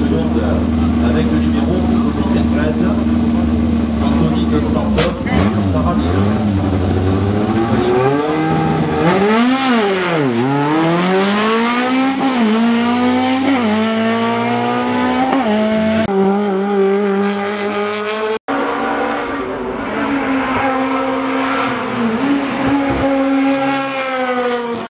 monde avec le numéro 73, Anthony Dos Santos, Sarah Miller.